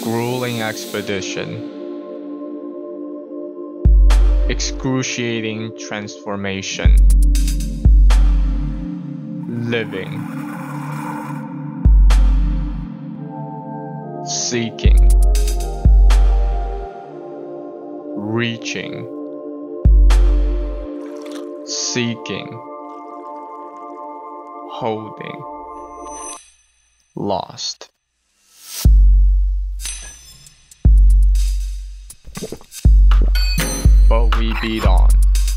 grueling expedition, excruciating transformation, living, seeking, reaching, seeking, holding, lost. But we beat on.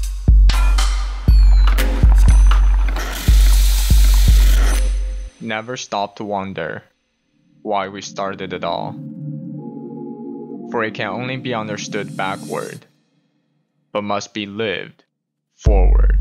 Never stop to wonder why we started it all. For it can only be understood backward, but must be lived forward.